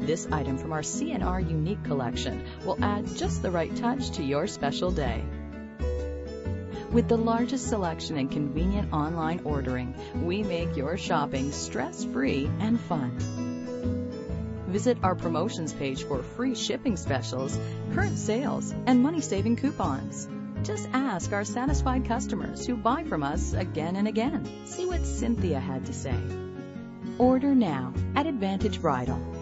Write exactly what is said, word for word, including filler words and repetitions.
This item from our C and R Unique collection will add just the right touch to your special day. With the largest selection and convenient online ordering, we make your shopping stress-free and fun. Visit our promotions page for free shipping specials, current sales, and money-saving coupons. Just ask our satisfied customers who buy from us again and again. See what Cynthia had to say. Order now at Advantage Bridal.